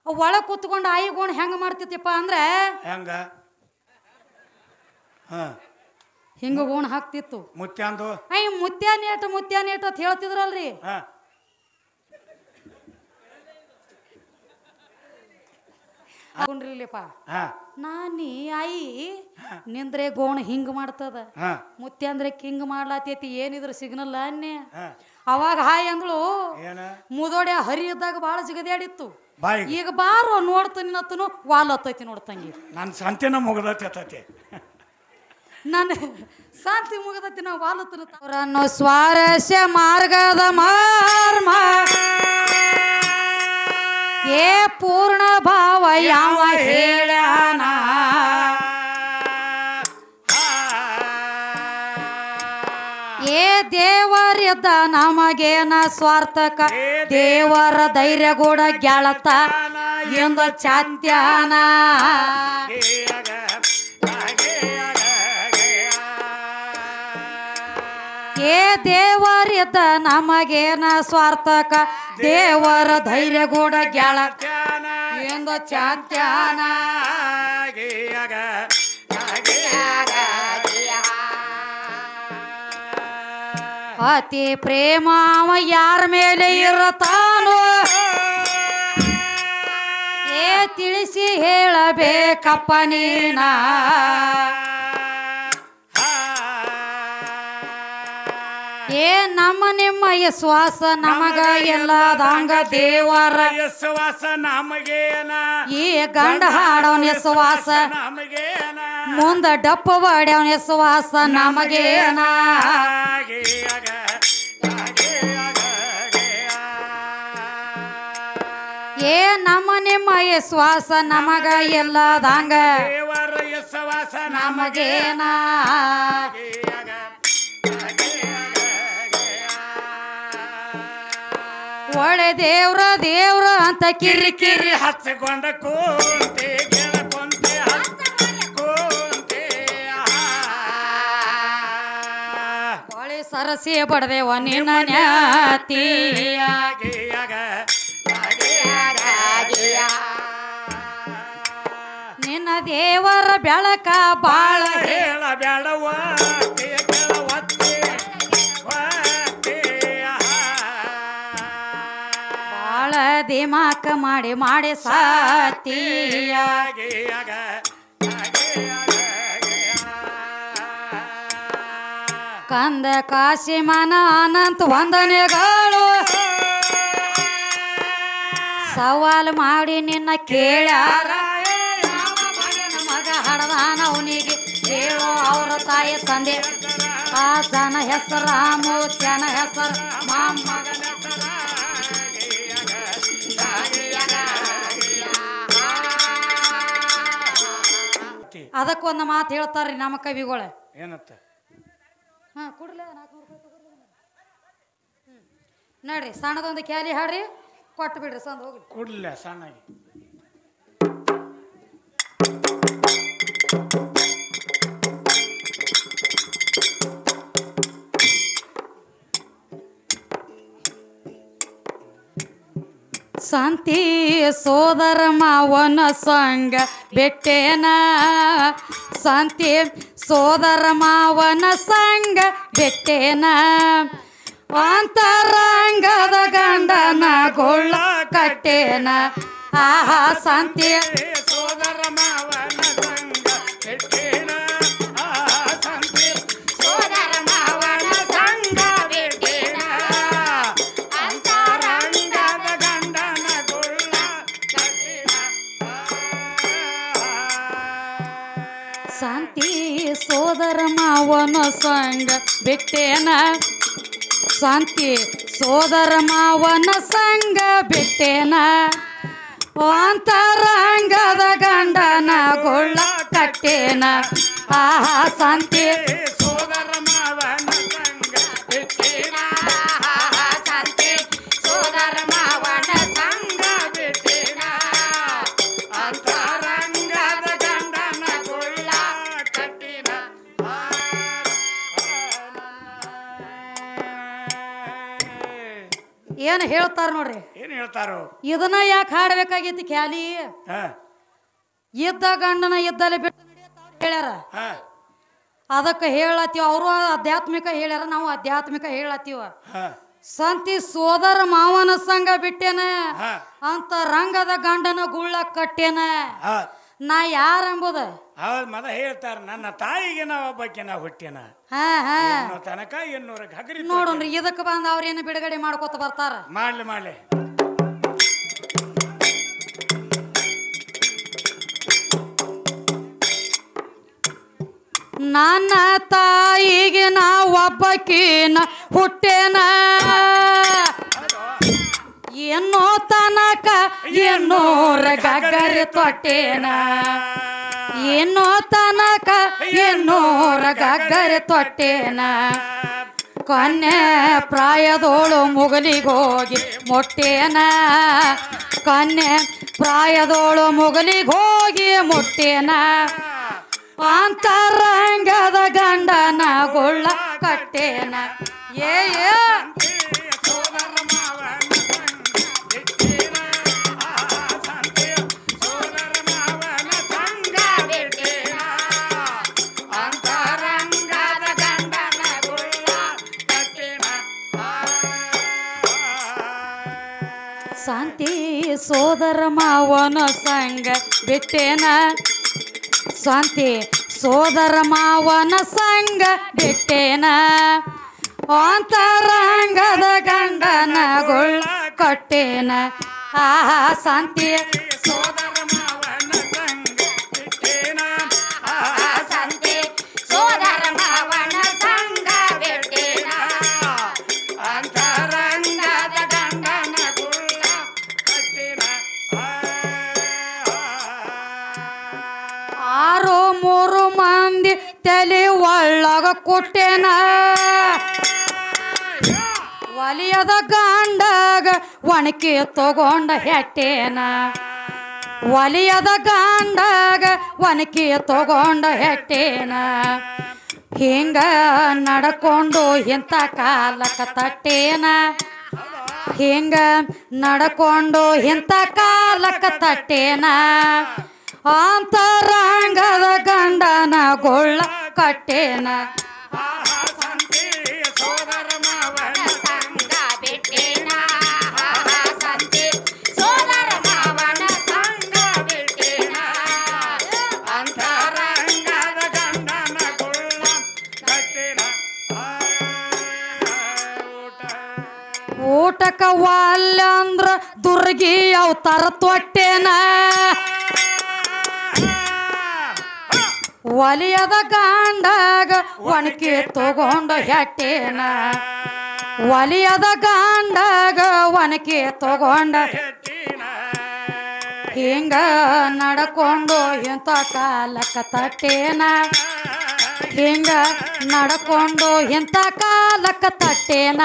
ಒಳ ಕೂತ್ಕೊಂಡು ಆಯಿ ಗೋಣ ಹೆಂಗ ಮಾಡ್ತಿತ್ತಪ್ಪ ಅಂದ್ರೆ ಹೆಂಗ ಹಿಂಗ ಗೋಣ ಹಾಕ್ತಿತ್ತು ಮುತ್ಯಾಂದು ಮುತ್ಯಾನೇಟ ಅಂತ ಹೇಳ್ತಿದ್ರಲ್ರಿ ಹಾಕೊಂಡ್ರಿಲ್ಲಪ್ಪ ನಾನಿ ಆಯಿ ನಿಂದ್ರೆ ಗೋಣ ಹಿಂಗ ಮಾಡ್ತದ ಮುತ್ಯ ಅಂದ್ರೆ ಹಿಂಗ ಮಾಡ್ಲಾತೈತಿ ಏನಿದ್ರ ಸಿಗ್ನಲ್ಲ ಅನ್ನೆ ಅವಾಗ ಹಾಯ್ ಅಂದ್ಳು ಮುದೋಡೆ ಹರಿ ಇದ್ದಾಗ ಬಾಳ ಜಿಗದಾಡಿತ್ತು ಈಗ ಬಾರೋ ನೋಡ್ತಾನಿ ನತ್ತನು ವಾಲ್ ಹತ್ತೈತಿ ನೋಡ್ತಂಗಿ ನನ್ನ ಸಂತಿನ ಮುಗದೈತಿ ನಾನು ಶಾಂತಿ ಮುಗದೈತಿ ನಾವು ವಾಲ್ ಹತ್ತನ ಸ್ವಾರಸ್ಯ ಮಾರ್ಗದ ಮಾರ್ಮ ಏ ಪೂರ್ಣ ಭಾವ ಯಾವ ಹೇಳ್ಯಾನ ಏ ದೇವರಿದ್ದ ನಮಗೇನ ಸ್ವಾರ್ಥಕ ದೇವರ ಧೈರ್ಯ ಕೂಡ ಗೆಳತ ಎಂದು ಚಾತ್ಯಾನ ಏ ದೇವರಿದ್ದ ನಮಗೇನ ಸ್ವಾರ್ಥಕ ದೇವರ ಧೈರ್ಯ ಕೂಡ ಗೆಳತ ಎಂದು ಚಾತ್ಯಾನ ಅತಿ ಪ್ರೇಮ ಅವ ಯಾರ ಮೇಲೆ ಇರತಾನೋ ಏ ತಿಳಿಸಿ ಹೇಳಬೇಕಪ್ಪ ನೀನ ಏ ನಮ್ಮ ನಿಮ್ಮ ವಿಶ್ವಾಸ ನಮಗ ಎಲ್ಲದಂಗ ದೇವರ ವಿಶ್ವಾಸ ನಮಗೇನ ಈ ಗಂಡ ಹಾಡವನ ವಿಶ್ವಾಸ ನಮಗೇನ ಮುಂದ ಡಪ್ಪ ಬಾಡ್ಯವನ ವಿಶ್ವಾಸ ನಮಗೇನ ಏ ನಮ್ಮ ನಿಮ್ಮ ವಿಶ್ವಾಸ ನಮಗ ಎಲ್ಲದಂಗ ದೇವರ ವಿಶ್ವಾಸ ನಮಗೇನ ಒಳ್ಳೆ ದೇವ್ರ ಅಂತ ಕಿರಿಕಿರಿ ಹಚ್ಚಿಕೊಂಡ ಕೂಂತೆ ಗೆಳಕೊಂತೆ ಕೂಂತೆ ಒಳ್ಳೆ ಸರಸಿ ಬಡದೇವ ನಿನ್ನ ನ್ಯಾತಿಯ ನಿನ್ನ ದೇವರ ಬೆಳಕ ಬಾಳ ಹೇಳ ಬ್ಯಾಡವ ಬಾಳ ದಿಮಾಕ ಮಾಡಿ ಸಾತಿಯ ಕಂದ ಕಾಶಿಮನ ಅನಂತ ವಂದನೆಗಳು ಸವಾಲ್ ಮಾಡಿ ನಿನ್ನ ಕೇಳ್ಯಾರ ಮಗ ಹಡದಾನ ಅವನಿಗೆ ಹೇಳೋ ಅವರ ತಾಯಿ ತಂದೆ ಆ ಜನ ಹೆಸರ ಮೂತ್ಯನ ಹೆಸರು ಮಾಮಗ ಅದಕ್ಕೊಂದು ಮಾತು ಹೇಳ್ತಾರ್ರಿ ನಮ್ಮ ಕವಿಗಳು ಏನತ್ತ ಕೊಡ್ಲೆ ನೋಡ್ರಿ ಸಣ್ಣದೊಂದು ಕ್ಯಾಲಿ ಹಾಡ್ರಿ ಕೊಟ್ಟು ಬಿಡ್ರಿ ಸಂದ ಹೋಗ್ರಿ ಕೊಡ್ಲ ಸಣ್ಣಗೆ ಶಾಂತಿ ಸೋದರ ಮಾವನ ಸಂಗ ಬೆಟ್ಟೇನ ಶಾಂತಿ ಸೋದರ ಮಾವನ ಸಂಗ ಬೆಟ್ಟೇನ ಅಂತರಂಗದ ಗಂಡನ ಗೊಳ್ಳ ಕಟ್ಟೇನ ಆಹಾ ಶಾಂತಿ ಸೋದರ ಮಾವನ ಸಂಗ ಬೆಟ್ಟೇನ ಶಾಂತಿ ಸೋದರ ಮಾವನ ಸಂಗ ಬೆಟ್ಟೇನ ಅಂತರಂಗದ ಗಂಡನ ಗೊಳ್ಳ ಕಟ್ಟೇನ ಶಾಂತಿ ಸೋದರ ಮಾವನ ಸಂಗ ಬೆಟ್ಟೇನ ಶಾಂತಿ ಸೋದರ ಮಾವನ ಸಂಗ ಬಿಟ್ಟೇನ ಅಂತರಂಗದ ಗಂಡನ ಗೊಳ್ಳ ಕಟ್ಟೇನ ಆಹಾ ಶಾಂತಿ ಸೋದರ ಮಾವನ ಸಂಗ ಬಿಟ್ಟೇನ ಶಾಂತಿ ಸೋದರ ಮಾವನ ಸಂಗ ಬಿಟ್ಟೇನ ಅಂತರಂಗದ ಗಂಡನ ಗೊಳ್ಳ ಕಟ್ಟಿನ ಏನು ಹೇಳ್ತಾರ ನೋಡ್ರಿ. ಏನ್ ಹೇಳ್ತಾರೋ? ಇದನ್ನ ಯಾಕೆ ಹಾಡ್ಬೇಕಾಗೈತಿ ಖ್ಯಾಲಿ? ಇದ್ದ ಗಂಡನ ಇದ್ದಲ್ಲಿ ಬಿಟ್ಟು ಹೇಳ್ಯಾರ. ಅದಕ್ಕೆ ಹೇಳತ್ತೀವ. ಅವರು ಆಧ್ಯಾತ್ಮಿಕ ಹೇಳ್ಯಾರ, ನಾವು ಆಧ್ಯಾತ್ಮಿಕ ಹೇಳತ್ತೀವ. ಸಂತಿ ಸೋದರ ಮಾವನ ಸಂಘ ಬಿಟ್ಟೇನ ಅಂತ ರಂಗದ ಗಂಡನ ಗುಳ್ಳ ಕಟ್ಟೇನ. ನಾ ಯಾರಂಬುದ ಹೌದ್ ಮದ ಹೇಳ್ತಾರ. ನನ್ನ ತಾಯಿಗೆ ನಾ ಒಬ್ಬಕ್ಕೆ ನಾ ಹುಟ್ಟೇನ ತನಕ 800 ಘಗರಿ ನೋಡ್ರಿ. ಇದಕ್ಕೆ ಬಂದ ಅವ್ರೇನು ಬಿಡುಗಡೆ ಮಾಡ್ಕೊತ ಬರ್ತಾರ. ಮಾಡ್ಲಿ ಮಾಡ್ಲಿ. ನನ್ನ ತಾಯಿಗೆ ನಾ ಒಬ್ಬಕಿನ ಹುಟ್ಟೇನ ಏನೋ ತನಕ 800 ಗಗ್ಗರಿ ತೊಟ್ಟೇನ. ಏನೋ ತನಕ 800 ಗಗ್ಗರಿ ತೊಟ್ಟೇನ. ಕನ್ಯೆ ಪ್ರಾಯದೋಳು ಮುಗಲಿಗೋಗಿ ಮುಟ್ಟೇನ. ಕನ್ಯೆ ಪ್ರಾಯದೋಳು ಮುಗಲಿಗೋಗಿ ಮುಟ್ಟೇನ. ಅಂತರಂಗದ ಗಂಡನ ಗುಳ್ಳ ಕಟ್ಟೇನ. ಏ ಶಾಂತಿ ಸೋದರ ಮಾವನ ಸಂಗ ಬಿಟ್ಟೇನ. ಶಾಂತಿ ಸೋದರ ಮಾವನ ಸಂಗ ಬಿಟ್ಟೇನ. ಅಂತರಂಗದ ಗಂಡನ ಗುಳ್ಳ ಕಟ್ಟೇನ. ಶಾಂತಿ ಸೋದರ ಮಾವನ ಸಂಗ ಬಿಟ್ಟೇನ. ಶಾಂತಿ ಸೋದರ ಮಾವನ ಸಂಗ ಬಿಟ್ಟೇನ. ಅಂತರಂಗದ ಗಂಡನ ಗುಳ್ಳ ಕಟ್ಟೇನ. 6 ಮಂದಿ ತಲೆ ಒಳ್ಳಗ ಕೊಟ್ಟೇನ. ಒಲಿಯದ ಗಂಡಗ ಒಣಕಿ ತಗೊಂಡ ಹೆಟ್ಟೇನ. ಒಲಿಯದ ಗಂಡಗ ಒಣಕಿ ತಗೊಂಡ ಹೆಟ್ಟೇನ. ಹಿಂಗ ನಡ್ಕೊಂಡು ಇಂಥ ಕಾಲಕ್ಕ ತಟ್ಟೇನ. ಹಿಂಗ ನಡ್ಕೊಂಡು ಇಂಥ ಕಾಲಕ್ಕ ತಟ್ಟೇನ. ಅಂತರಂಗದ ಗಂಡನ ಗುಳ್ಳ ಕಟ್ಟೇನ. ಸೋದರ ಮಾವನ ಸಂಗ ಬಿಟ್ಟೇನ. ಸಂತೆ ಸೋದರ ಮಾವನ ಸಂಗ ಬಿಟ್ಟೇನ. ಅಂತರಂಗದ ಗಂಡನ ಗುಳ್ಳ ಕಟ್ಟೇನ. ಊಟಕ ವಾಲ್ಯಂದ್ರ ದುರ್ಗಿ ಅವತಾರ ತೊಟ್ಟೇನ. ಒಲಿಯದ ಗಂಡಗ ಒಣಕಿ ತಗೊಂಡ ಹೆಟ್ಟೇನ. ಒಲಿಯದ ಗಂಡಗ ಒಣಕಿ ತಗೊಂಡ ಹಿಂಗ ನಡ್ಕೊಂಡು ಇಂಥ ಕಾಲಕ್ಕ ತಟ್ಟೇನ. ಹಿಂಗ ನಡ್ಕೊಂಡು ಇಂಥ ಕಾಲಕ್ಕ ತಟ್ಟೇನ.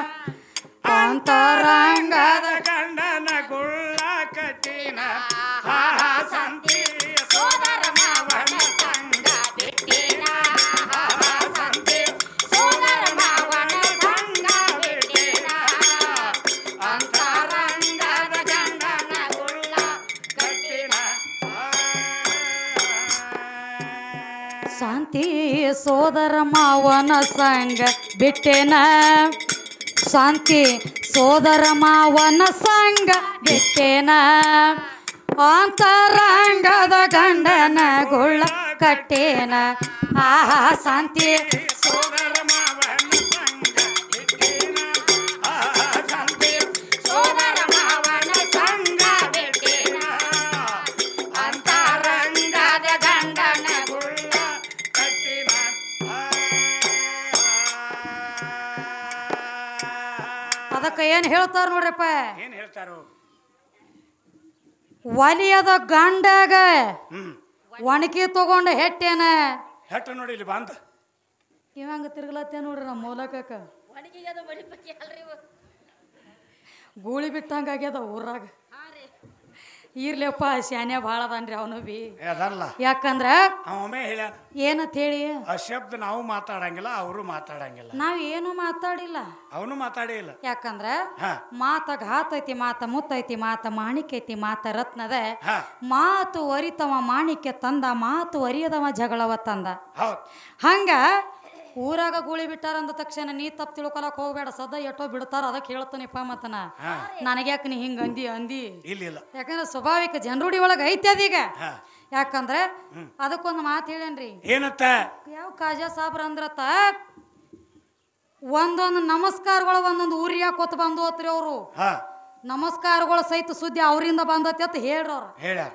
ಅಂತರಂಗದ ಗಂಡನ ಗುಳ್ಳ ಕಟ್ಟಿನ. ಸಂತಿ ಸೋದರ ಮಾವನ ಸಂಗ ಬಿಟ್ಟೇನ. ಸಂತಿ ಸೋದರ ಮಾವನ ಸಂಗ ಬಿಟ್ಟೇನ. ಅಂತರಂಗದ ಗಂಡನ ಗುಳ್ಳ ಕಟ್ಟಿನ. ಶಾಂತಿ ಸೋದರ ಮಾವನ ಸಂಗ ಬಿಟ್ಟೇನ. ಶಾಂತಿ ಸೋದರ ಮಾವನ ಸಂಗ ಬಿಟ್ಟೇನ. ಅಂತರಂಗದ ಗಂಡನ ಗುಳ್ಳ ಕಟ್ಟೇನ. ಶಾಂತಿ ಸೋದರ ಮಾವನ ಸಂಗ ಬಿಟ್ಟೇನ. ಸಂತಿ ಸೋದರ ಮಾವನ ಸಂಗ ಬಿಟ್ಟೇನ. ಅಂತರಂಗದ ಗಂಡನ ಗುಳ್ಳ ಕಟ್ಟಿನ. ಅದಕ್ಕೆ ಏನು ಹೇಳ್ತಾರ ನೋಡ್ರಪ್ಪ. ಏನ್ ಹೇಳ್ತಾರೋ? ಒಲಿಯದ ಗಂಡಗ ಒಣಕಿ ತಗೊಂಡ ಹೆಟ್ಟೇನ. ಹೆಟ್ಟು ನೋಡಿ ಇಲ್ಲಿ ಬಂದ ಇವಂಗ ತಿರ್ಗಲತ್ತೇ ನೋಡ್ರಿ ನಮ್ಮ ಮೂಲಕಕ್ಕ. ಗೂಳಿ ಬಿಟ್ಟಂಗ ಆಗ್ಯದ ಊರಾಗ. ಇರ್ಲಿಯಪ್ಪ ಶಾನ್ಯ ಭಾಳ ಅದನ್ರಿ ಅವನು ಬಿ ಅದಲ್ಲ ಯಾಕಂದ್ರ ಅವನೇ ಹೇಳ್ಯಾನ ಏನಂತ ಹೇಳಿ ಆ ಶಬ್ದ ನಾವು ಮಾತಾಡಂಗಿಲ್ಲ ಅವರು ಮಾತಾಡಂಗಿಲ್ಲ ನಾವ್ ಏನು ಮಾತಾಡಿಲ್ಲ ಅವನು ಮಾತಾಡೇ ಇಲ್ಲ ಯಾಕಂದ್ರ ಹಾ ಮಾತ ಘಾತ ಐತಿ ಮಾತ ಮುತ್ತೈತಿ ಮಾತ ಮಾಣಿಕ್ಯ ಐತಿ ಮಾತ ರತ್ನದ ಹಾ ಮಾತು ಅರಿತವ ಮಾಣಿಕ್ಯ ತಂದ ಮಾತು ಅರಿಯದವ ಜಗಳವ ತಂದ ಹೌದು ಹಂಗ ಊರಾಗ ಗೂಳಿ ಬಿಟ್ಟಾರ ಅಂದ ತಕ್ಷಣ ನೀ ತಪ್ಪು ತಿಳ್ಕೊಳಕ್ ಹೋಗ್ಬೇಡ ಸದಾ ಎಷ್ಟೋ ಬಿಡ್ತಾರ ಅದಕ್ಕೆ ಹೇಳ್ತಾನಿಪ್ಪ ಮತ್ತನ ಹಾ ನನಗ್ಯಾಕ ನೀ ಹಿಂಗ ಅಂದಿ ಇಲ್ಲ ಯಾಕಂದ್ರೆ ಸ್ವಾಭಾವಿಕ ಜನರುಡಿ ಒಳಗ ಐತಿ ಅದೀಗ ಹಾ ಯಾಕಂದ್ರೆ ಅದಕ್ಕೊಂದು ಮಾತು ಹೇಳೇನ್ರಿ ಏನತ್ತ ಯಾವ ಕಾಜಾ ಸಾಬ್ರ ಅಂದ್ರತ್ತ ಒಂದೊಂದು ನಮಸ್ಕಾರಗಳು ಒಂದೊಂದು ಊರಿಗೆ ಕೊತ್ತ ಬಂದು ಹೋತ್ರಿ ಅವರು ಹಾ ನಮಸ್ಕಾರಗಳು ಸಹಿತ ಸುದ್ದಿ ಅವರಿಂದ ಬಂದತಿ ಅಂತ ಹೇಳ್ರ ಅವ್ರ ಹೇಳ್ಯಾರ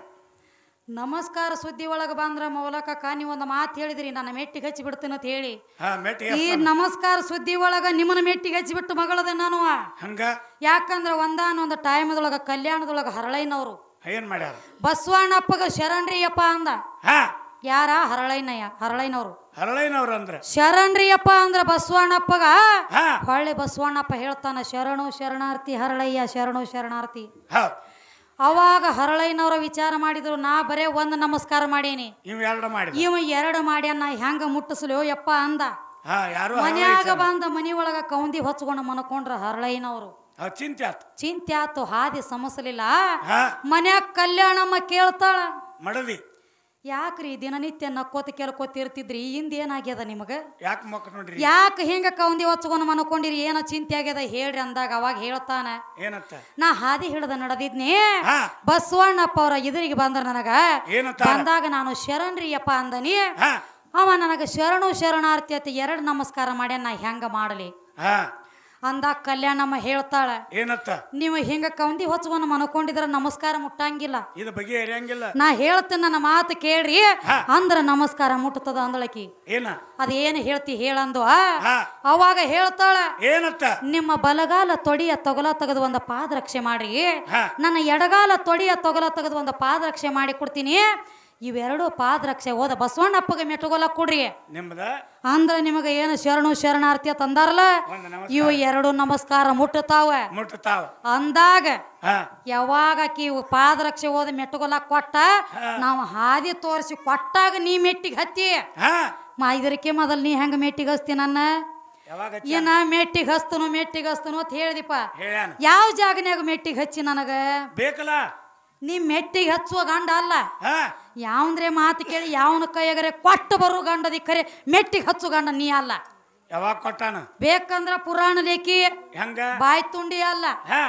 ನಮಸ್ಕಾರ ಸುದ್ದಿ ಒಳಗೆ ಬಂದ್ರ ಮೌಲಕ ನೀವು ಒಂದು ಮಾತು ಹೇಳಿದ್ರಿ ನನ್ನ ಮೆಟ್ಟಿಗೆ ಹಚ್ಚಿ ಬಿಡ್ತೀನಿ ಅಂತ ಹೇಳಿ ಹಾ ಮೆಟ್ಟಿ ಈ ನಮಸ್ಕಾರ ಸುದ್ದಿ ಒಳಗ ನಿಮ್ಮನ್ನ ಮೆಟ್ಟಿಗೆ ಹಚ್ಚಿ ಬಿಟ್ಟು ಮಗಳದ ನಾನು ಹಂಗ ಯಾಕಂದ್ರ ಒಂದಾನೊಂದು ಟೈಮದೊಳಗ ಕಲ್ಯಾಣದೊಳಗ ಹರಳೈನವ್ರು ಏನ್ ಮಾಡ್ಯಾರ ಬಸವಣ್ಣಪ್ಪಗ ಶರಣ್ರಿಯಪ್ಪ ಅಂದ ಹಾ ಯಾರ ಹರಳೈನವ್ರು ಹರಳೈನವ್ರ ಅಂದ್ರ ಶರಣ್ರಿಯಪ್ಪ ಅಂದ್ರ ಬಸವಣ್ಣಪ್ಪಗ ಹಾ ಹೊಳ್ಳಿ ಬಸವಣ್ಣಪ್ಪ ಹೇಳ್ತಾನ ಶರಣು ಶರಣಾರ್ಥಿ ಹರಳಯ್ಯ ಶರಣು ಶರಣಾರ್ಥಿ ಹೌದ್ ಅವಾಗ ಹರಳೈನವ್ರ ವಿಚಾರ ಮಾಡಿದ್ರು ನಾ ಬರೇ ಒಂದು ನಮಸ್ಕಾರ ಮಾಡೀನಿ ಇವ್ ಎರಡು ಮಾಡಿ ಇವ ಎರಡು ಮಾಡ್ಯಾನ ಹೆಂಗ ಮುಟ್ಟಿಸ್ಲೋ ಯಪ್ಪ ಅಂದ ಹಾ ಯಾರು ಮನ್ಯಾಗ ಬಂದ ಮನಿ ಒಳಗ ಕೌಂದಿ ಹೊಚ್ಕೊಂಡು ಮನ್ಕೊಂಡ್ರ ಹರಳೈನವ್ರು ಚಿಂತೆ ಆತು ಚಿಂತೆ ಆತು ಹಾದಿ ಸಮಸ್ಲಿಲ್ಲ ಹಾ ಮನ್ಯಾಗ ಕಲ್ಯಾಣಮ್ಮ ಕೇಳ್ತಾಳ ಮಡದಿ ಯಾಕ್ರಿ ದಿನನಿತ್ಯ ನಕ್ಕೋತ ಕೇಳ್ಕೊತಿರ್ತಿದ್ರಿ ಇಂದ ಏನಾಗ್ಯದ ನಿಮಗ ಯಾಕೆ ಮಕ್ಕ ನೋಡ್ರಿ ಯಾಕೆ ಹಿಂಗ ಕೌಂದಿ ಹೊಚ್ಕೊಂಡು ಮನ್ಕೊಂಡಿರಿ ಏನೋ ಚಿಂತೆ ಆಗ್ಯದ ಹೇಳ್ರಿ ಅಂದಾಗ ಅವಾಗ ಹೇಳ್ತಾನ ಏನತ್ತ ನಾ ಹಾದಿ ಹಿಡ್ದ ನಡೆದಿದ್ನಿ ಹಾ ಬಸವಣ್ಣಪ್ಪ ಅವ್ರ ಎದುರಿಗೆ ಬಂದ್ರ ನನಗ ಏನತ್ತ ಬಂದಾಗ ನಾನು ಶರಣ್ರಿಯಪ್ಪ ಅಂದನಿ ಹಾ ಅವ ನನಗ ಶರಣು ಶರಣಾರ್ಥಿ ಅಂತ ಎರಡು ನಮಸ್ಕಾರ ಮಾಡ್ಯಾನ ನಾ ಹೆಂಗ ಮಾಡಲಿ ಹಾ ಅಂದಾಗ ಕಲ್ಯಾಣಮ್ಮ ಹೇಳ್ತಾಳ ಏನತ್ತ ನೀವು ಹಿಂಗ ಕೌಂದಿ ಹೊಚ್ಕೊಂಡು ಮನ್ಕೊಂಡಿದ್ರ ನಮಸ್ಕಾರ ಮುಟ್ಟಂಗಿಲ್ಲ ಇದು ಬಗ್ಗೆ ಎರಿಯಂಗಿಲ್ಲ ನಾ ಹೇಳ್ತೇನೆ ನನ್ನ ಮಾತು ಕೇಳ್ರಿ ಅಂದ್ರ ನಮಸ್ಕಾರ ಮುಟ್ಟತದ ಅಂದಳಕಿ ಏನ ಅದೇನು ಹೇಳ್ತಿ ಹೇಳಂದು ಹಾ ಅವಾಗ ಹೇಳ್ತಾಳ ಏನತ್ತ ನಿಮ್ಮ ಬಲಗಾಲ ತೊಡಿಯ ತೊಗಲ ತೆಗೆದು ಒಂದು ಪಾದರಕ್ಷೆ ಮಾಡ್ರಿ ಹಾ ನನ್ನ ಎಡಗಾಲ ತೊಡಿಯ ತೊಗಲ ತೆಗೆದು ಒಂದು ಪಾದರಕ್ಷೆ ಮಾಡಿ ಕೊಡ್ತೀನಿ ಇವೆರಡು ಪಾದರಕ್ಷೆ ಹೋದ ಬಸವಣ್ಣಪ್ಪಗೆ ಮೆಟ್ಟುಗೋಲ ಕೊಡ್ರಿ ನಿಮ್ದ ಅಂದ್ರ ನಿಮಗೆ ಏನು ಶರಣು ಶರಣಾರ್ಥಿ ಅಂತ ಅಂದಾರಲ್ಲ ಒಂದು ನಮಸ್ಕಾರ ಇವು ಎರಡು ನಮಸ್ಕಾರ ಮುಟ್ಟತಾವ ಮುಟ್ತಾವ ಅಂದಾಗ ಹಾ ಯಾವಾಗ ಆಕಿ ಪಾದರಕ್ಷೆ ಹೋದ ಮೆಟ್ಟುಗೋಲ ಕೊಟ್ಟ ನಾವು ಹಾದಿ ತೋರಿಸಿ ಕೊಟ್ಟಾಗ ನೀ ಮೆಟ್ಟಿಗೆ ಹತ್ತಿ ಹಾ ಇದಕ್ಕೆ ಮೊದಲು ನೀ ಹೆಂಗ ಮೆಟ್ಟಿಗೆ ಹಸ್ತಿ ನನ್ನ ಯಾವಾಗ ಏನ ಮೆಟ್ಟಿಗೆ ಹಸ್ತನು ಅಂತ ಹೇಳಿದಿಪ್ಪ ಹೇಳ್ಯಾನ ಯಾವ ಜಾಗನ್ಯಾಗ ಮೆಟ್ಟಿಗೆ ಹಚ್ಚಿ ನನಗ ಬೇಕಲ್ಲ ನೀ ಮೆಟ್ಟಿಗೆ ಹಚ್ಚುವ ಗಂಡ ಅಲ್ಲ ಹಾ ಯಾವಂದ್ರೆ ಮಾತು ಕೇಳಿ ಯಾವನ ಕೈಯಾಗರೆ ಕೊಟ್ಟು ಬರೋ ಗಂಡದಿ ಖರೆ ಮೆಟ್ಟಿಗೆ ಹಚ್ಚು ಗಂಡ ನೀ ಅಲ್ಲ ಯಾವಾಗ ಕೊಟ್ಟಾನ ಬೇಕಂದ್ರ ಪುರಾಣ ಲೇಖಿ ಹೆಂಗ ಬಾಯಿ ತುಂಡಿ ಅಲ್ಲ ಹಾ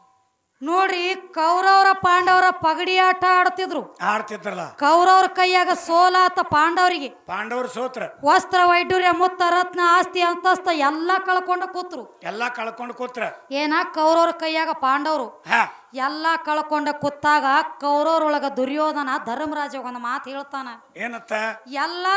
ನೋಡ್ರಿ ಕೌರವರ ಪಾಂಡವರ ಪಗಡಿ ಆಟ ಆಡ್ತಿದ್ರು ಆಡ್ತಿದ್ರಲ್ಲ ಕೌರವ್ರ ಕೈಯಾಗ ಸೋಲಾತ ಪಾಂಡವರಿಗೆ ಪಾಂಡವರು ಸೋತ್ರ ವಸ್ತ್ರ ವೈಡೂರ್ಯ ಮುತ್ತ ರತ್ನ ಆಸ್ತಿ ಅಂತಸ್ತ ಎಲ್ಲಾ ಕಳ್ಕೊಂಡ ಕೂತ್ರು ಎಲ್ಲಾ ಕಳ್ಕೊಂಡು ಕೂತ್ರ ಏನ ಕೌರವ್ರ ಕೈಯಾಗ ಪಾಂಡವರು ಹಾ ಎಲ್ಲಾ ಕಳ್ಕೊಂಡ ಕೂತಾಗ ಕೌರವ್ರೊಳಗ ದುರ್ಯೋಧನ ಧರ್ಮರಾಜ ಒಂದು ಮಾತು ಹೇಳ್ತಾನ ಏನತ್ತ ಎಲ್ಲಾ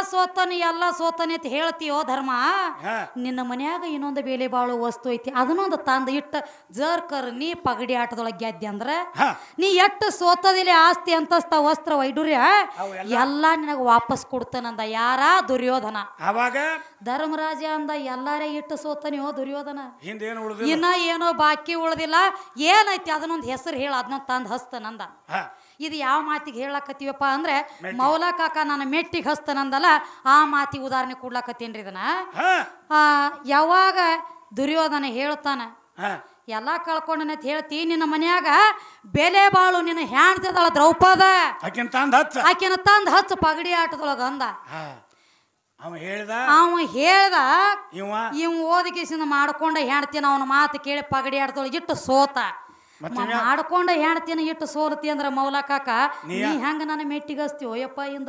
ಸೋತನಿ ಅಂತ ಹೇಳ್ತೀಯೋ ಧರ್ಮ ಹಾ ನಿನ್ನ ಮನ್ಯಾಗ ಇನ್ನೊಂದು ಬೆಲೆ ಬಾಳು ವಸ್ತು ಐತಿ ಅದನ್ನೊಂದು ತಂದು ಇಟ್ಟ ಜರ್ಕರ್ ನೀ ಪಗಡಿ ಆಟದೊಳಗೆ ಗೆದ್ದೆ ಅಂದ್ರ ಹಾ ನೀ ಎಷ್ಟು ಸೋತದಿಲ್ಲ ಆಸ್ತಿ ಅಂತಸ್ತ ವಸ್ತ್ರ ವೈಡೂರ್ಯ ಎಲ್ಲಾ ನಿನಗ ವಾಪಸ್ ಕೊಡ್ತಾನಂದ ಯಾರ ದುರ್ಯೋಧನ ಅವಾಗ ಧರ್ಮರಾಜ ಅಂದ ಎಲ್ಲಾರೇ ಇಟ್ಟು ಸೋತನಿಯೋ ದುರ್ಯೋಧನ ಹಿಂದೇನು ಉಳಿದಿಲ್ಲ ಇನ್ನ ಏನೋ ಬಾಕಿ ಉಳ್ದಿಲ್ಲ ಏನೈತಿ ಅದನ್ನೊಂದು ಹೆಸರು ಹೇಳ ಅದನ್ನ ತಂದು ಹಸ್ತನಂದ ಹಾ ಇದು ಯಾವ ಮಾತಿಗೆ ಹೇಳಕತ್ತೀವಪ್ಪ ಅಂದ್ರೆ ಮೌಲ ಕಾಕ ನಾನು ಮೆಟ್ಟಿಗೆ ಹಸ್ತನಂದಲ್ಲ ಆ ಮಾತಿಗೆ ಉದಾಹರಣೆ ಕೊಡ್ಲಾಕತ್ತೀನ್ರಿ ಇದನ್ನ ಹಾ ಯಾವಾಗ ದುರ್ಯೋಧನ ಹೇಳ್ತಾನ ಹಾ ಎಲ್ಲಾ ಕಳ್ಕೊಂಡನಂತ ಹೇಳ್ತಿ ನಿನ್ನ ಮನ್ಯಾಗ ಬೆಲೆ ಬಾಳು ನಿನ್ನ ಹ್ಯಾಂಡ್ತಿದಾಳ ದ್ರೌಪದ ಆಕಿನ ತಂದ ಹಚ್ಚ ಆಕೆನ ತಂದು ಹಚ್ಚ ಪಗಡಿ ಆಟದೊಳಗ ಅಂದ ಹಾ ಅವ ಹೇಳ್ದ ಇವ್ ಓದಿಕೆಸಿಂದ ಮಾಡ್ಕೊಂಡ ಹೆಣ್ತಿನ ಅವನ ಮಾತು ಕೇಳಿ ಪಗಡಿ ಆಟದೊಳಗೆ ಇಟ್ಟು ಸೋತ ಮಾಡ್ಕೊಂಡ ಹೆಣ್ತಿನ ಇಟ್ಟು ಸೋಲತಿ ಅಂದ್ರ ಮೌಲ ಕಾಕ ನೀ ಹೆಂಗ ನನ್ನ ಮೆಟ್ಟಿಗೆ ಹಚ್ತೀವೋ ಯಪ್ಪ ಇಂದ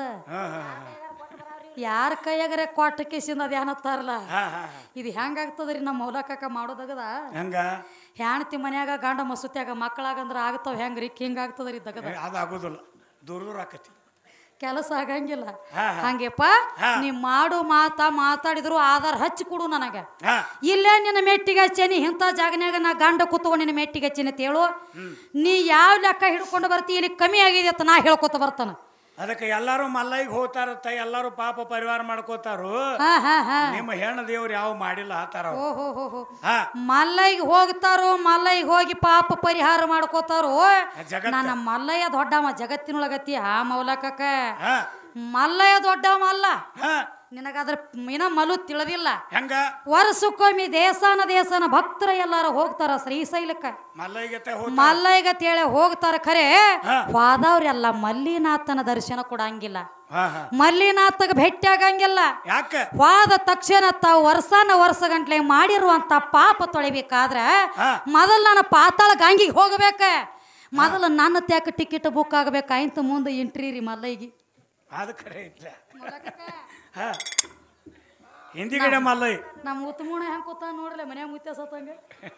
ಯಾರ ಕೈಯಾಗರೆ ಕೊಟ್ಟ ಕೇಸಿಂದ ಅದ ಏನತ್ತಾರಲ್ಲ ಇದು ಹೆಂಗಾಗ್ತದ್ರಿ ನಮ್ಮ ಮೌಲ ಕಾಕ ಮಾಡೋದಗದ ಹೆಂಗ ಹೆಣ್ತಿ ಮನ್ಯಾಗ ಗಂಡ ಮಸುತ್ಯಾಗ ಮಕ್ಕಳಾಗಂದ್ರ ಆಗ್ತಾವ ಹೆಂಗ್ರಿ ಹಿಂಗಾಗ್ತದ್ರಿ ದಗದ ಅದಾಗೋದಿಲ್ಲ ದೂರ ಆಕತಿ ಕೆಲಸ ಆಗಂಗಿಲ್ಲ ಹಂಗೆಪ್ಪ ನೀ ಮಾಡು ಮಾತಾಡಿದ್ರು ಆಧಾರ ಹಚ್ಚಿ ಕೊಡು ನನಗ ಇಲ್ಲೇ ನಿನ್ನ ಮೆಟ್ಟಿಗೆ ಹಚ್ಚೇನಿ ಇಂಥ ಜಾಗನ್ಯಾಗ ನಾ ಗಂಡ ಕೂತ್ಕೊಂಡು ನಿನ್ನ ಮೆಟ್ಟಿಗೆ ಹಚ್ಚೇನಿ ಅಂತ ಹೇಳು ನೀ ಯಾವ ಲೆಕ್ಕ ಹಿಡ್ಕೊಂಡು ಬರ್ತಿ ಇಲ್ಲಿ ಕಮ್ಮಿ ಆಗಿದೆ ಅಂತ ನಾ ಹೇಳ್ಕೊತ ಬರ್ತಾನ ಅದಕ್ಕೆ ಎಲ್ಲಾರು ಮಲ್ಲೈಗೆ ಹೋಗ್ತಾರತ್ತ, ಎಲ್ಲಾರು ಪಾಪ ಪರಿವಾರ ಮಾಡ್ಕೋತಾರು. ಹಾ ಹಾ ಹಾ ನಿಮ್ಮ ಹೆಣ್ಣು ದೇವ್ರು ಯಾವ ಮಾಡಿಲ್ಲ ಆತಾರ. ಓಹೋ ಹಾ ಮಲ್ಲಯ್ಯಗೆ ಹೋಗ್ತಾರೋ, ಮಲ್ಲಯ್ಯಗೆ ಹೋಗಿ ಪಾಪ ಪರಿಹಾರ ಮಾಡ್ಕೋತಾರೋ. ಜಗತ್ತ ನನ್ನ ಮಲ್ಲಯ್ಯ ದೊಡ್ಡವ ಜಗತ್ತಿನೊಳಗತಿ ಆ ಮೌಲಕಕ್ಕ. ಹಾ ಮಲ್ಲಯ್ಯ ದೊಡ್ಡವ ಅಲ್ಲ, ಹಾ ನಿನಗದ್ರ ಇನ್ನ ಮಲು ತಿಳಿದಿಲ್ಲ. ಹೆಂಗ ವರ್ಷಕ್ಕೊಮ್ಮೆ ದೇವಸ್ಥಾನ ಭಕ್ತರ ಎಲ್ಲಾರು ಹೋಗ್ತಾರ ಶ್ರೀಶೈಲಕ್ಕ. ಮಲ್ಲೈಗೆ ಮಲ್ಲಯ್ಯಗ ತೇಳೆ ಹೋಗ್ತಾರ. ಖರೆ ಹಾ. ಹೋದವ್ರೆಲ್ಲ ಮಲ್ಲಿನಾಥನ ದರ್ಶನ ಕೊಡಂಗಿಲ್ಲ, ಹಾ ಹಾ ಮಲ್ಲಿನಾಥಗ ಭೇಟಿ ಆಗಂಗಿಲ್ಲ. ಯಾಕ ಹೋದ ತಕ್ಷಣ ತಾವು ವರ್ಷ ಗಂಟ್ಲೆ ಮಾಡಿರುವಂತ ಪಾಪ ತೊಳಿಬೇಕಾದ್ರ ಹಾ. ಮೊದಲು ನಾನು ಪಾತಾಳ ಗಂಗಿಗೆ ಹೋಗ್ಬೇಕ. ಮೊದಲು ನನ್ನ ತ್ಯಾಕ ಟಿಕೆಟ್ ಬುಕ್ ಆಗ್ಬೇಕಾಯ್ತು, ಮುಂದೆ ಎಂಟ್ರಿ ರೀ ಮಲ್ಲಯ್ಯಗೆ. ಅದು ಖರೆ ಇಲ್ಲ. ಹಾ ಹಿಂದಿಗಡೆ ಮಲ್ಲೈ ನಮ್ಮ ಉತ್ತಮೂಣ ಹೆಂಗ್ ಕೂತ ನೋಡ್ರಲ್ಲ, ಮನ್ಯಾಗ ಮುತ್ಯ ಸತ್ತಂಗ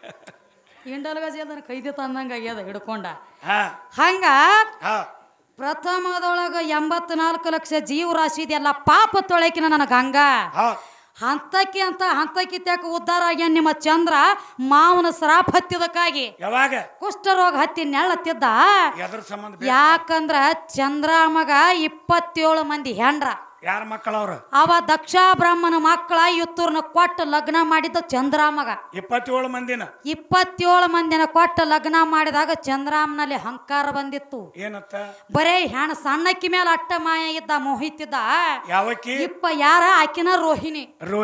ಇಂಡಲ್ಗಜ ಕೈದಿ ತಂದಂಗ ಆಗ್ಯದ ಹಿಡ್ಕೊಂಡ. ಹಾ ಹಂಗ ಹಾ ಪ್ರಥಮದೊಳಗ 84 ಲಕ್ಷ ಜೀವರಾಶಿ ಇದೆಲ್ಲ ಪಾಪ ತೊಳಕಿನ ನನ್ನ ಗಂಗಾ. ಹಾ ಹಂತಕಿ ತ್ಯಾಕ ಉದ್ಧಾರ ಆಗ್ಯಾನ ನಿಮ್ಮ ಚಂದ್ರ. ಮಾವನ ಶ್ರಾಪ ಹತ್ತಿದಕ್ಕಾಗಿ ಯಾವಾಗ ಕುಷ್ಠರೋಗ ಹತ್ತಿ ನೆಳ್ಳತ್ತಿದ್ದ. ಎದ್ರ ಸಂಬಂಧ ಯಾಕಂದ್ರ ಚಂದ್ರ ಮಗ 27 ಮಂದಿ ಹೆಂಡ್ರ. ಯಾರ ಮಕ್ಕಳವ್ರು? ಅವ ದಕ್ಷ ಬ್ರಹ್ಮನ ಮಕ್ಕಳ ಇತ್ತೂರ್ನ ಕೊಟ್ಟು ಲಗ್ನ ಮಾಡಿದ ಚಂದ್ರ ಮಗ. 27 ಮಂದಿನ 27 ಮಂದಿನ ಕೊಟ್ಟು ಲಗ್ನ ಮಾಡಿದಾಗ ಚಂದ್ರಾಮನಲ್ಲಿ ಅಹಂಕಾರ ಬಂದಿತ್ತು. ಏನತ್ತ? ಬರೇ ಹೆಣ ಸಣ್ಣಕ್ಕಿ ಮೇಲೆ ಅಟ್ಟ ಮಾಯ ಇದ್ದ, ಮೋಹಿತಿದ್ದ. ಯಾವಕ್ಕಿ? ಯಾರ ಆಕಿನ ರೋಹಿಣಿ.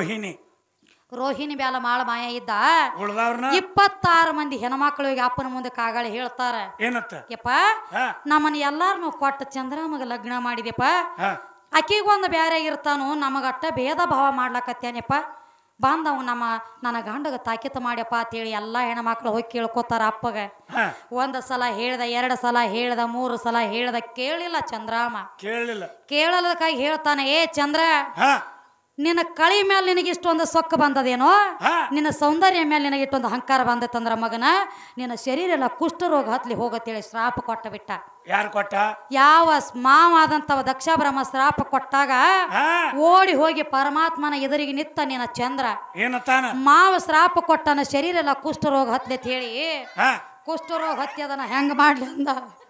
ರೋಹಿಣಿ ಬ್ಯಾಲ ಮಾಳ ಮಾಯ ಇದ್ದ. ಉಳ್ದವ್ರನ್ನ 26 ಮಂದಿ ಹೆಣ್ಮಕ್ಳಿಗೆ ಅಪ್ಪನ ಮುಂದೆ ಕಾಗಾಳಿ ಹೇಳ್ತಾರ, ಏನತ್ತ? ಯಪ್ಪ ನಮ್ಮನ್ನ ಎಲ್ಲಾರನು ಕೊಟ್ಟ ಚಂದ್ರಾಮಗ ಲಗ್ನ ಮಾಡಿದ್ಯಪ್ಪ, ಅಕ್ಕಿಗೊಂದು ಬ್ಯಾರೆ ಇರ್ತಾನು, ನಮಗಟ್ಟ ಭೇದ ಭಾವ ಮಾಡ್ಲಕತ್ತೇನಪ್ಪ, ಬಂದವ್ ನನ್ನ ಗಂಡಗ ತಾಕೀತು ಮಾಡ್ಯಪ್ಪ ಅಂತೇಳಿ ಎಲ್ಲಾ ಹೆಣ್ಮಕ್ಳು ಹೋಗಿ ಕೇಳ್ಕೊತಾರ ಅಪ್ಪಗ. 1 ಸಲ ಹೇಳ್ದ, 2 ಸಲ ಹೇಳ್ದ, 3 ಸಲ ಹೇಳ್ದ, ಕೇಳಿಲ್ಲ ಚಂದ್ರಾಮ. ಕೇಳಲಕ್ಕಾಗಿ ಹೇಳ್ತಾನೆ, ಏ ಚಂದ್ರ, ನಿನ್ನ ಕಳಿ ಮೇಲೆ ನಿನಗೆ ಇಷ್ಟೊಂದು ಸೊಕ್ಕ ಬಂದದೇನೋ, ನಿನ್ನ ಸೌಂದರ್ಯ ಮೇಲೆ ನಿನಗೆ ಇಷ್ಟೊಂದು ಅಹಂಕಾರ ಬಂದತ್ತಂದ್ರ ಮಗನ, ನಿನ್ನ ಶರೀರ ಎಲ್ಲ ಕುಷ್ಠರೋಗ ಹತ್ಲಿ ಹೋಗತ್ತೇಳಿ ಶ್ರಾಪ ಕೊಟ್ಟ ಬಿಟ್ಟ. ಯಾರು ಕೊಟ್ಟ? ಯಾವ ಮಾವಾದಂತವ ದಕ್ಷ ಬ್ರಹ್ಮ ಶ್ರಾಪ ಕೊಟ್ಟಾಗ ಓಡಿ ಹೋಗಿ ಪರಮಾತ್ಮನ ಎದುರಿಗೆ ನಿತ್ತ ನಿನ್ನ ಚಂದ್ರ. ಮಾವ ಶ್ರಾಪ ಕೊಟ್ಟನ ಶರೀರ ಎಲ್ಲ ಕುಷ್ಠರೋಗ ಹತ್ಲಿ ಅಂತ ಹೇಳಿ, ಕುಷ್ಠರೋಗ ಹತ್ತಿ ಅದನ್ನ ಹೆಂಗ ಮಾಡ್ಲಿ ಅಂದ.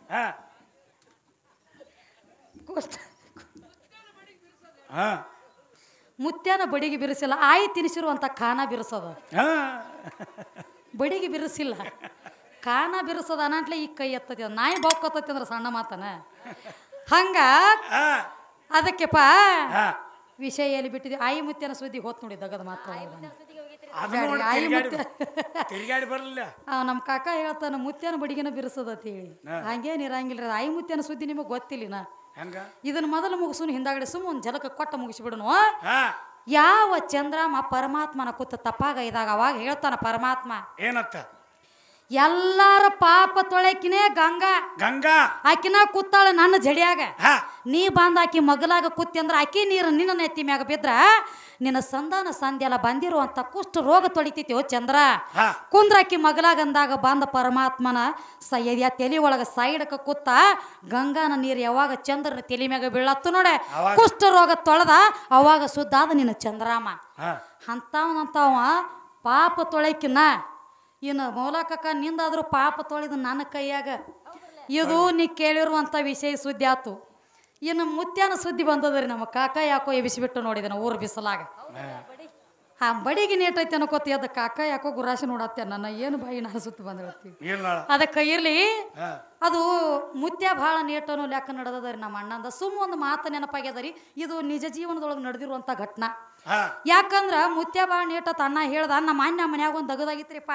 ಮುತ್ಯಾನ ಬಡಿಗೆ ಬಿರಿಸಿಲ್ಲ, ಆಯಿ ತಿನಿಸಿರುವಂತ ಖಾನ ಬಿರಿಸೋದು. ಬಡಿಗೆ ಬಿರಿಸಿಲ್ಲ, ಖಾನ ಬಿರಿಸೋದ ಅನ್ನಟ್ಲೆ ಈ ಕೈ ಎತ್ತದ. ನಾಯಿ ಬಾಕೋತತಿ ಅಂದ್ರ ಸಣ್ಣ ಮಾತನ. ಹಂಗ ಅದಕ್ಕೆಪ್ಪ ವಿಷಯ ಎಲ್ಲಿ ಬಿಟ್ಟಿದ್ವಿ. ಆಯಿ ಮುತ್ಯನ ಸುದ್ದಿ ಹೋತ್ ನೋಡಿ ದಗದ ಮಾತ್ರ. ನಮ್ಮ ಕಾಕ ಹೇಳ್ತಾನ ಮುತ್ಯನ ಬಡಿಗೆನ ಬಿರಿಸೋದತ್ ಹೇಳಿ. ಹಂಗೇನ್ ಇರಂಗಿಲ್ರಿ. ಆಯಿ ಮುತ್ಯನ ಸುದ್ದಿ ನಿಮಗ್ ಗೊತ್ತಿಲ್ಲಿನ. ಇದನ್ನ ಮೊದಲು ಮುಗಿಸು, ಹಿಂದಾಗಡೆ ಸುಮ್ಮ ಒಂದ್ ಜಲಕ ಕೊಟ್ಟ ಮುಗಿಸ್ಬಿಡುನು. ಯಾವ ಚಂದ್ರಾಮ ಪರಮಾತ್ಮನ ಕೂತ ತಪ್ಪಾಗ ಇದಾಗ ಅವಾಗ ಹೇಳ್ತಾನ ಪರಮಾತ್ಮ, ಏನತ್ತ? ಎಲ್ಲಾರ ಪಾಪ ತೊಳೆಕಿನೇ ಗಂಗಾ ಆಕಿನ ಕೂತಾಳ ನನ್ನ ಜಡಿಯಾಗ. ನೀ ಬಂದ ಆಕಿ ಮಗಲಾಗ ಕೂತಿ ಅಂದ್ರ ಆಕಿ ನೀರು ನಿನ್ನ ನೆತ್ತಿ ಮ್ಯಾಗ ಬಿದ್ರ ನಿನ್ನ ಸಂಧಾನ ಸಂಧ್ಯೆಲ್ಲ ಬಂದಿರುವಂತ ಕುಷ್ಠ ರೋಗ ತೊಳಿತೈತಿ ಚಂದ್ರ. ಕುಂದ್ರಾಕಿ ಮಗಲಾಗ ಅಂದಾಗ ಬಂದ ಪರಮಾತ್ಮನ ತಲೆ ಒಳಗ ಸೈಡಕ ಕೂತ ಗಂಗಾನ ನೀರು ಯಾವಾಗ ಚಂದ್ರನ ತಲೆ ಮ್ಯಾಗ ಬೀಳತ್ತು ನೋಡೆ, ಕುಷ್ಠ ರೋಗ ತೊಳೆದ ಅವಾಗ ಸುದ್ದಾದ ನಿನ್ನ ಚಂದ್ರಾಮ. ಅಂತವನಂತವ ಪಾಪ ತೊಳೆಕಿನ ಇನ್ನು ಮೌಲಕಕ್ಕ ನಿಂದಾದ್ರೂ ಪಾಪ ತೊಳೆದು ನನ್ನ ಕೈಯಾಗ. ಇದು ನೀ ಕೇಳಿರುವಂತ ವಿಷಯ ಸುದ್ದಿ ಆತು. ಇನ್ನು ಮುತ್ಯಾನ ಸುದ್ದಿ ಬಂದದ್ರಿ. ನಮ್ಮ ಕಾಕ ಯಾಕೋ ಎಬಿಸಿಬಿಟ್ಟು ನೋಡಿದ ಊರು ಬಿಸಲಾಗ. ಆ ಬಡಿಗೆ ನೇಟೈತೆ ಅನ್ಕೋತಿ, ಅದ ಕಾಕ ಯಾಕೋ ಗುರಾಶಿ ನೋಡತ್ತೆ ನನ್ನ. ಏನು ಬಾಯಿ ನಾನು ಸುತ್ತ ಬಂದಿರ್ತಿ ಅದಕ್ಕೆ ಇರ್ಲಿ. ಅದು ಮುತ್ಯ ಭಾಳ ನೇಟನು ಲೆಕ್ಕ ನಡೆದದ್ರಿ ನಮ್ಮ ಅಣ್ಣಂದ. ಸುಮ್ಮ ಒಂದು ಮಾತು ನೆನಪಾಗ್ಯದರಿ. ಇದು ನಿಜ ಜೀವನದೊಳಗೆ ನಡೆದಿರುವಂತ ಘಟನಾ. ಯಾಕಂದ್ರ ಮುತ್ಯ ಭಾಳ ನೇಟ ಅಣ್ಣ ಹೇಳ್ದ, ನಮ್ಮ ಅಣ್ಣ ಮನ್ಯಾಗ ಒಂದು ದಗದಾಗಿತ್ರಿಪ್ಪ.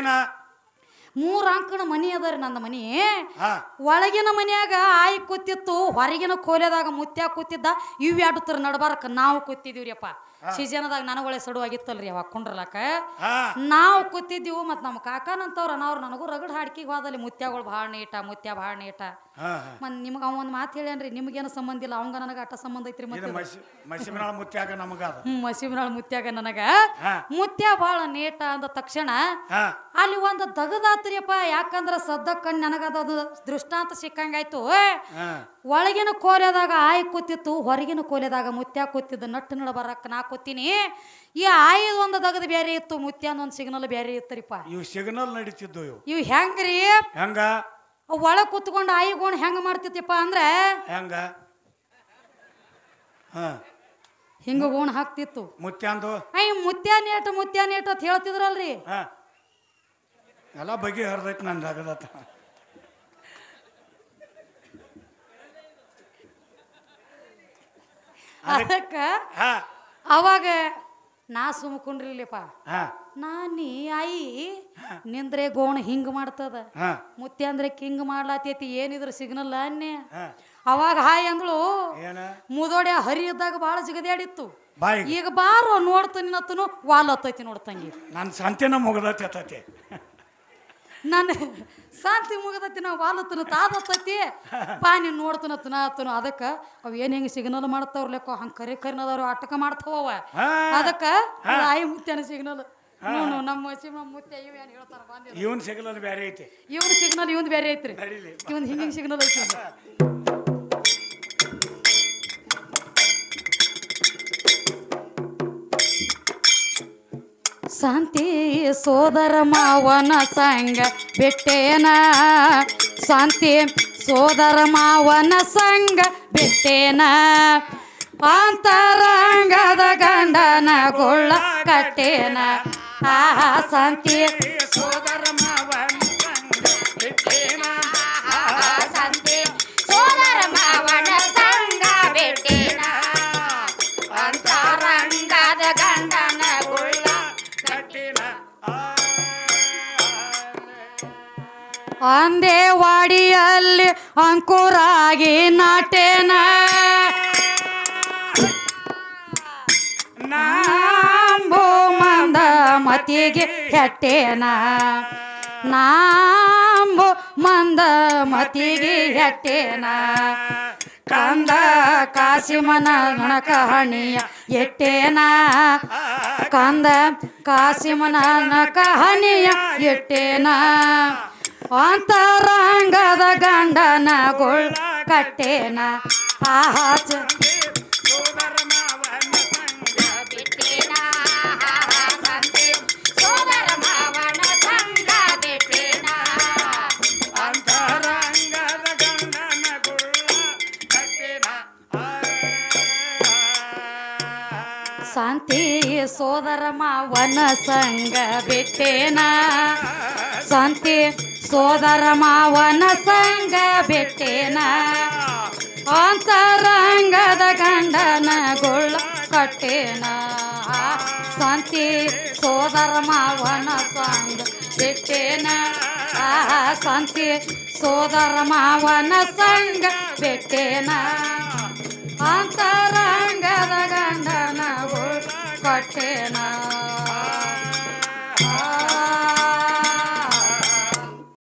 3 ಅಂಕಣ ಮನಿ ಅದರಿ ನಂದ ಮನಿ. ಒಳಗಿನ ಮನ್ಯಾಗ ಆಯಿ ಕೂತಿತ್ತು, ಹೊರಗಿನ ಕೋಲೆದಾಗ ಮುತ್ಯ ಕೂತಿದ್ದ. ಇವ್ ಎರಡು ನಡಬಾರಕ ನಾವು ಕೂತಿದೀವ್ರಿಯಪ್ಪ. ಸೀಜನದಾಗ ನನಗೊಳೆ ಸಡುವಾಗಿತ್ತಲ್ರಿ ಅವಾಗ ಕುಂಡ್ರಲಾಕ. ನಾವು ಕೂತಿದ್ದೀವು. ಮತ್ ನಮ್ಮ ಕಾಕನಂತವ್ರ ಅನ್ನವ್ರು ನನಗೂ ರಗಡ್ ಹಾಡ್ಕಿಗೆ ಹೋದಲ್ಲಿ ಮುತ್ಯಗಳು ಭಾಳ ನೇಟ, ಮುತ್ಯ ಭಾಳ ನೇಟ. ಮತ್ ನಿಮ್ಗ ಅವ ಒಂದ್ ಮಾತು ಹೇಳ್ಯಾನ್ರಿ, ನಿಮ್ಗೇನು ಸಂಬಂಧ ಇಲ್ಲ, ಅವಂಗ ನನಗ ಅಟ್ಟ ಸಂಬಂಧ ಐತ್ರಿ. ಮಸಿಮನಾಳ ಮುತ್ಯಾಗ ನನಗ ಮುತ್ಯ ಭಾಳ ನೇಟ ಅಂದ ತಕ್ಷಣ ಅಲ್ಲಿ ಒಂದು ದಗದಾತ್ರಿಯಪ್ಪ. ಯಾಕಂದ್ರ ಸದ್ದ ಕಣ್ ನನಗದ ದೃಷ್ಟಾಂತ ಸಿಕ್ಕಂಗಾಯ್ತು. ಒಳಗಿನ ಕೋಲೆದಾಗ ಆಯಿ ಕೂತಿತ್ತು, ಹೊರಗಿನ ಕೋಲೆದಾಗ ಮುತ್ಯ ಕೂತಿದ್ದ. ನಟ್ಟು ನಡ ಬರಕ್ ನಾ ಕೂತೀನಿ. ಈ ಆಯಿದ ಒಂದು ದಗದ ಬೇರೆ ಇತ್ತು, ಮುತ್ಯಾನ ಒಂದು ಸಿಗ್ನಲ್ ಬೇರೆ ಇತ್ತರಿಪ್ಪ. ಇವು ಸಿಗ್ನಲ್ ನಡೀತಿದ್ದು. ಇವ್ ಹೆಂಗ್ರಿ? ಒಳ ಕೂತ್ಕೊಂಡು ಆಯಿಗೋಣ ಹೆಂಗ ಮಾಡ್ತಿತ್ತಪ್ಪ ಅಂದ್ರೆ, ಹಾ ಹಿಂಗ ಗೋಣ ಹಾಕ್ತಿತ್ತು ಮುತ್ಯಾಂದು ಮುತ್ಯಾನೇಟ ಅಂತ ಹೇಳ್ತಿದ್ರಲ್ರಿ. ಹಾ ಎಲ್ಲ ಬಗೆ ಹರಿದೈತಿ ನನ್ನ ರಗದತ್ತ. ಅದಕ್ಕ ಅವಾಗ ನಾ ಸುಮ್ಕೊಂಡ್ರಿಲ್ಲಪ್ಪ. ನಾನಿ ಆಯಿ ನಿಂದ್ರೆ ಗೋಣ ಹಿಂಗ ಮಾಡ್ತದ, ಮುತ್ಯಾಂದ್ರೆ ಹಿಂಗ ಮಾಡ್ಲಾತೈತಿ, ಏನಿದ್ರ ಸಿಗ್ನಲ್ಲ ಅನ್ನೆ. ಅವಾಗ ಹಾಯ್ ಅಂದ್ಳು. ಮುದೋಡೆ ಹರಿ ಇದ್ದಾಗ ಬಾಳ ಜಿಗದ್ಯಾಡಿತ್ತು. ಈಗ ಬಾರೋ ನೋಡ್ತೀನಿ ನತ್ತನು ವಾಲ್ ಹತ್ತೈತಿ ನೋಡ್ತಂಗಿ. ನನ್ನ ಸಂತಿನ ಮುಗದೈತಿ. ನಾನು ಶಾಂತಿ ಮುಗದತ್ತಿ ನಾವು ವಾಲತ್ತನ ತಾದತ್ತೈತಿ ಬಾ ನೀನು ನೋಡ್ತನತ್ತನ ಆತನು. ಅದಕ್ಕೆ ಅವು ಏನು ಹೆಂಗೆ ಸಿಗ್ನಲ್ ಮಾಡ್ತಾವ್ರ ಲೆಕ್ಕ ಹಂಗೆ ಕರಿನದವ್ರು ಆಟಕ ಮಾಡ್ತಾವ. ಅದಕ್ಕೆ ಆಯಿ ಮುತ್ಯನ ಸಿಗ್ನಲ್ ನಮ್ಮ ಮುತ್ಯ ಇವ್ ಏನು ಹೇಳ್ತಾರ ಬಂದ ಇವನ್ ಸಿಗ್ನಲ್ ಬೇರೆ ಐತಿ, ಇವನ್ ಸಿಗ್ನಲ್ ಇವನ್ ಬೇರೆ ಐತ್ರಿ. ಇವನ್ ಹಿಂಗೆ ಸಿಗ್ನಲ್ ಐತಿ. ಶಾಂತಿ ಸೋದರ ಮಾವನ ಸಂಗ ಬಿಟ್ಟೇನ, ಶಾಂತಿ ಸೋದರ ಮಾವನ ಸಂಗ ಬಿಟ್ಟೇನ, ಅಂತರಂಗದ ಗಂಡನ ಗೊಳ್ಳ ಕಟ್ಟೇನ. ಶಾಂತಿ ಸೋದರ ಮಾವನ ಸಂಗ ಬಿಟ್ಟೇನ, ಶಾಂತಿ ಸೋದರ ಮಾವನ ಸಂಗ ಬಿಟ್ಟೇನ, ಅಂತರಂಗದ ಗಂಡನ ಗೊಳ್ಳ ಅಂದೇವಾಡಿಯಲ್ಲಿ ಅಂಕುರಾಗಿ ನಾಟೇನ, ನಾಂಬು ಮಂದ ಮತಿಗೆ ಹೆಟ್ಟೇನ, ನಾಂಬು ಮಂದ ಮತಿಗೆ ಹೆಟ್ಟೇನ, ಕಂದ ಕಾಸಿಮನ ಕಹಣಿಯ ಎಟ್ಟೇನ, ಕಂದ ಕಾಸಿಮನ ಕಹಣಿಯ ಎಟ್ಟೇನ, ಅಂತರಂಗದ ಗಂಡನ ಗೊಳ್ಳ ಕಟ್ಟೇನ. ಸೋದರ ಮಾವನ ಸಂಗ ಬಿಟ್ಟೇನ, ಸೋದರ ಮಾವನ ಸಂಗ ಬಿಟ್ಟೇನ, ಅಂತರಂಗದ ಗಂಡನ ಗೊಳ್ಳ ಕಟ್ಟೇನ. ಶಾಂತಿ ಸೋದರ ಮಾವನ ಸಂಗ ಬಿಟ್ಟೇನ, ಶಾಂತಿ ಸೋದರ ಮಾವನ ಸಂಗ ಬಿಟ್ಟೇನ, ಅಂತರಂಗದ ಗಂಡನ ಗೊಳ್ಳ ಕಟ್ಟೇನ. ಶಾಂತಿ ಸೋದರ ಮಾವನ ಸಂಗ ಬಿಟ್ಟೇನ, ಶಾಂತಿ ಸೋದರ ಮಾವನ ಸಂಗ ಬಿಟ್ಟೇನ, ಅಂತರಂಗದ ಗಂಡನ ಗೊಳ್ಳ ಕಟ್ಟೇನ.